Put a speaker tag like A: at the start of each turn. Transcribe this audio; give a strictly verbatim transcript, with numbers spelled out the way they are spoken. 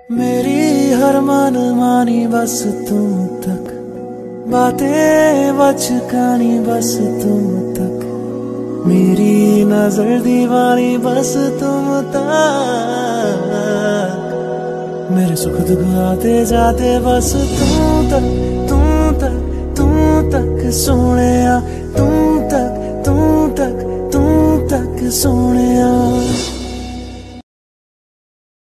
A: मेरी हर मन मानी बस तुम तक, बातें बचकानी बस तुम तक, मेरी नजर दीवानी बस तुम तक, मेरे सुख दुख आते जाते बस तुम तक, तुम तक, तुम तक सोने तुम तक, तुम तक, तुम तक सोने